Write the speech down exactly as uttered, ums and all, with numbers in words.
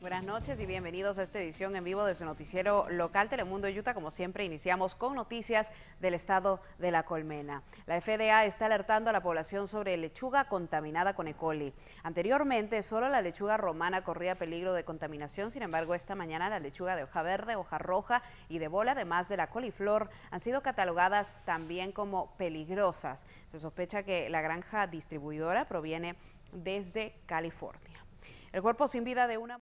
Buenas noches y bienvenidos a esta edición en vivo de su noticiero local Telemundo Utah. Como siempre, iniciamos con noticias del estado de La Colmena. La F D A está alertando a la población sobre lechuga contaminada con E. coli. Anteriormente, solo la lechuga romana corría peligro de contaminación. Sin embargo, esta mañana la lechuga de hoja verde, hoja roja y de bola, además de la coliflor, han sido catalogadas también como peligrosas. Se sospecha que la granja distribuidora proviene desde California. El cuerpo sin vida de una